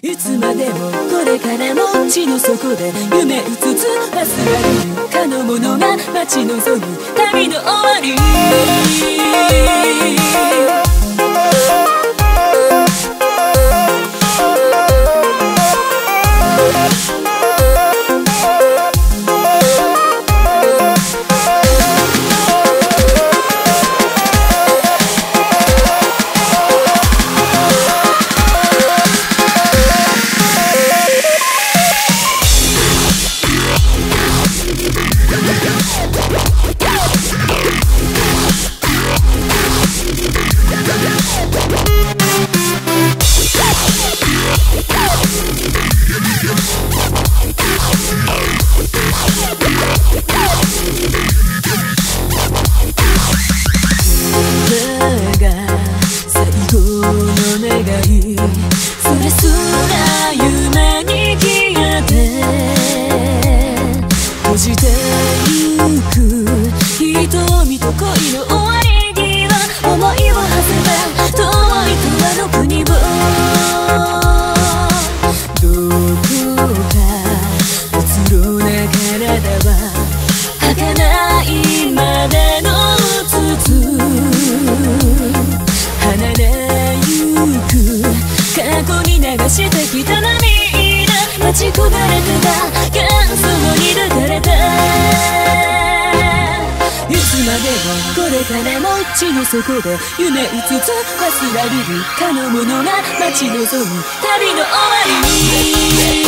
いつまでもこれからも地の底で夢うつつ忘れるかのものが待ち望む旅の終わり。それすら夢に消えて閉じてゆく瞳と恋の終わり際、思いを馳せた遠い永の国をどこかうつろな体は儚いまでのうつつ離れゆく過去に流してきた涙、待ち焦がれてた幻想に抱かれた。いつまでもこれからも地の底で夢うつつ忘れるかのものが待ち望む旅の終わり。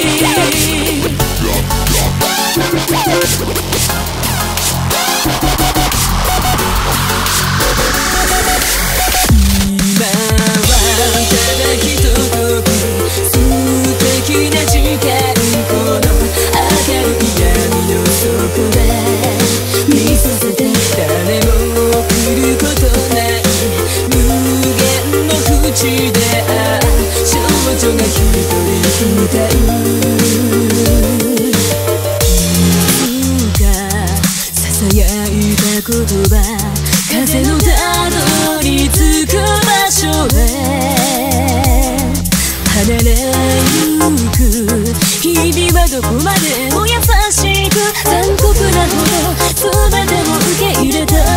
言葉風のたどり着く場所へ離れゆく日々はどこまでも優しく残酷なほど全てを受け入れた。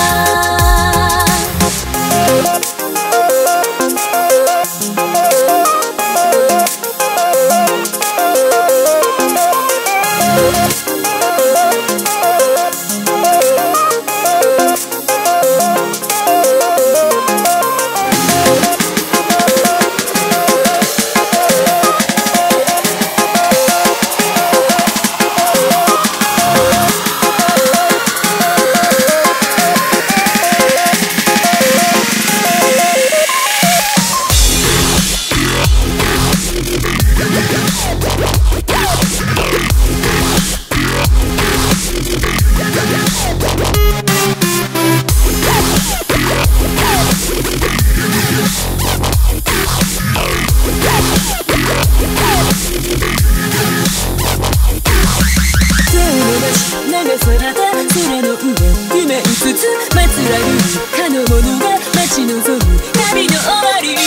空の上夢うつつ祀られるかのものが待ち望む旅の終わり。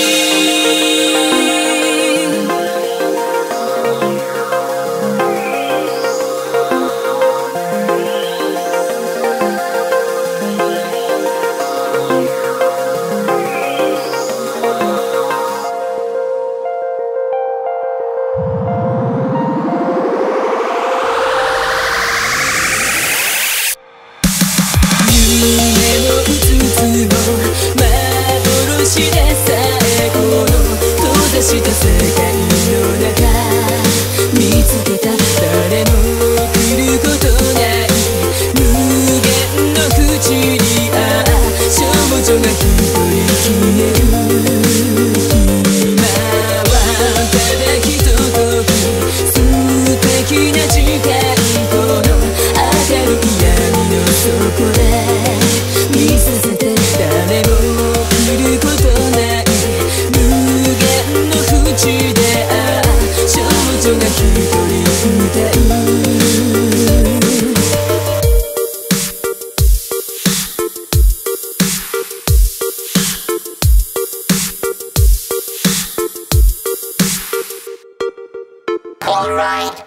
幻でさえこの閉ざした世界の中見つけた誰も来ることない無限の口に少女が一人消える。今はただひととき素敵な時間この明るい闇の底で見させて誰も来ることない無限の淵で Alright.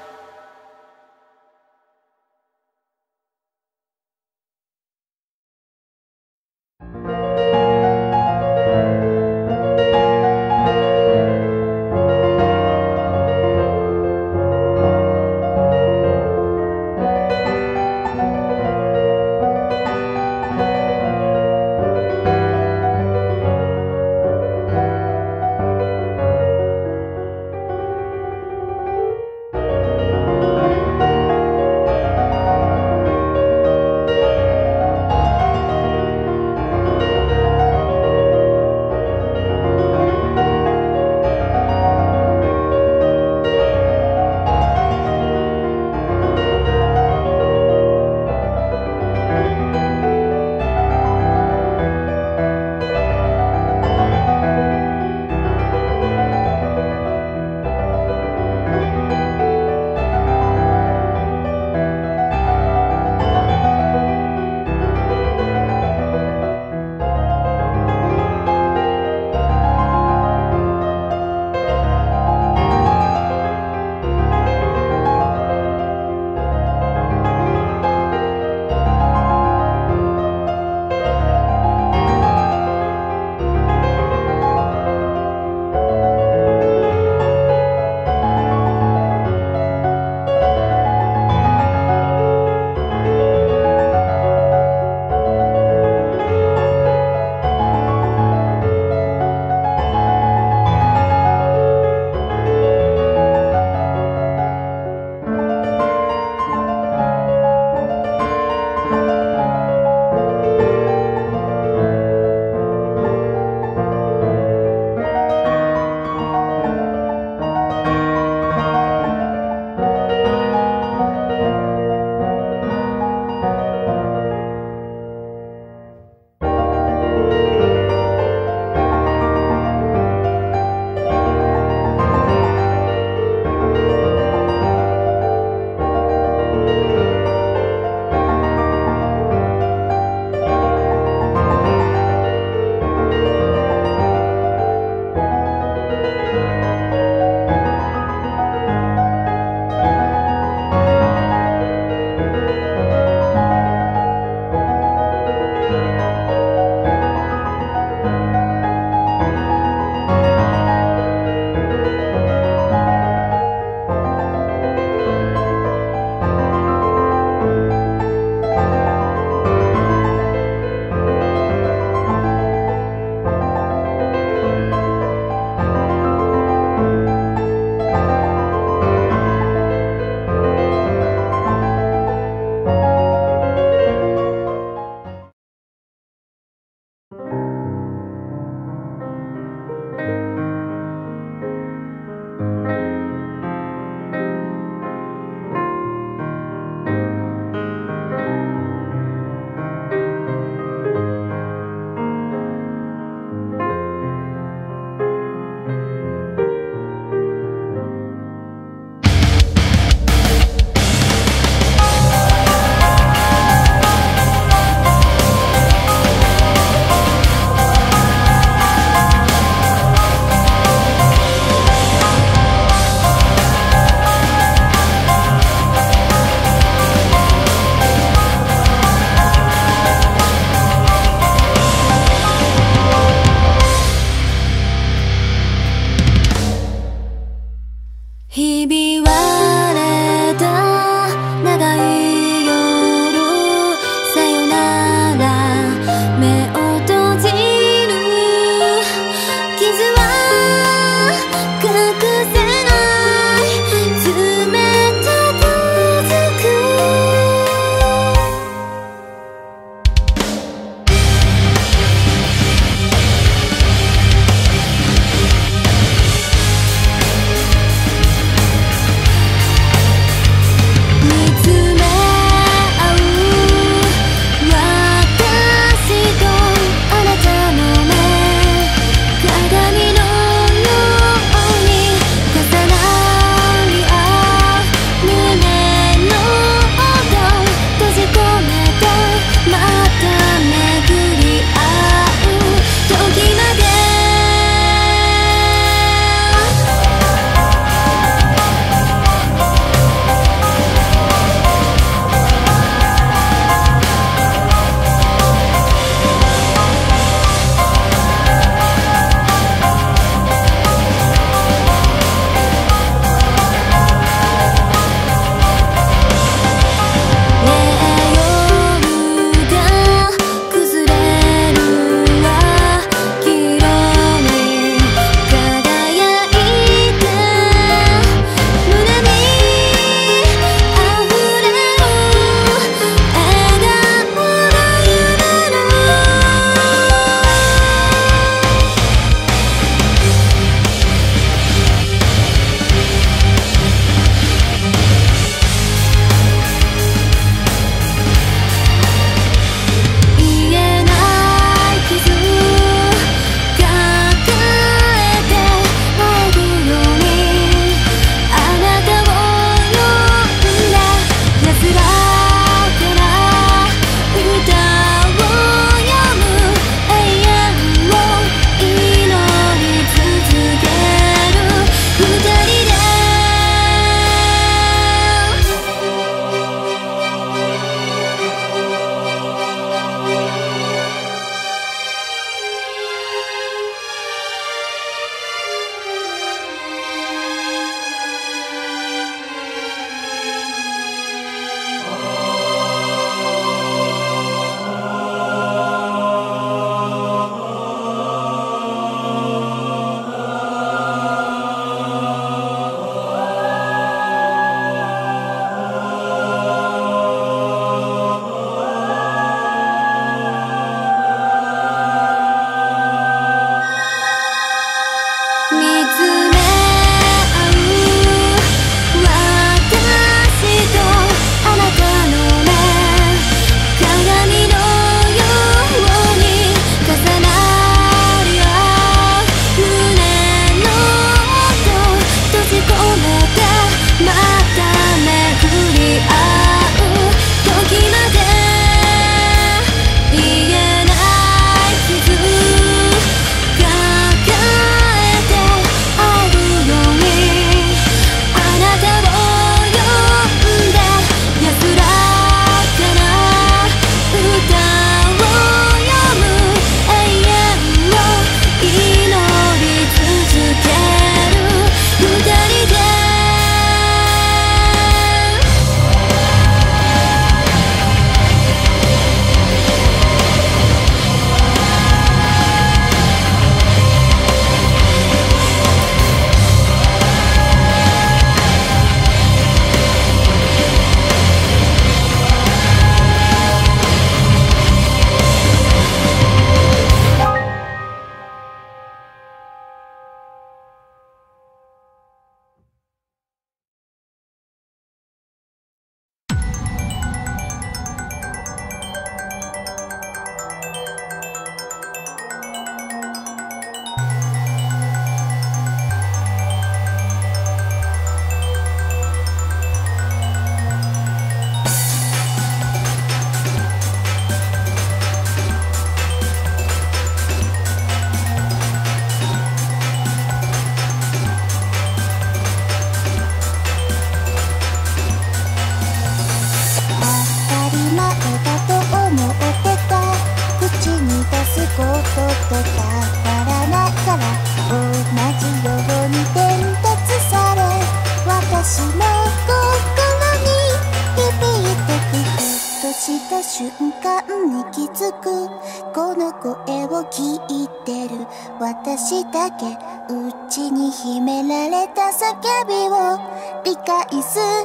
瞬間に気づくこの声を聞いてる私だけ内に秘められた叫びを理解する痛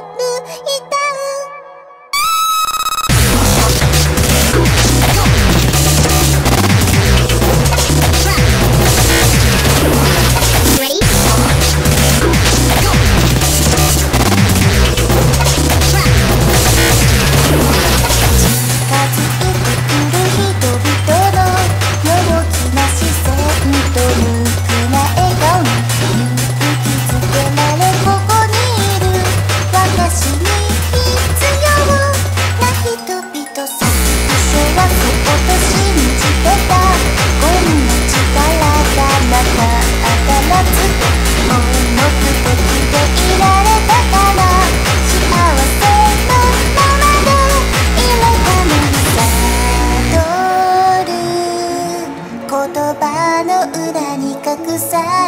言葉の裏に隠され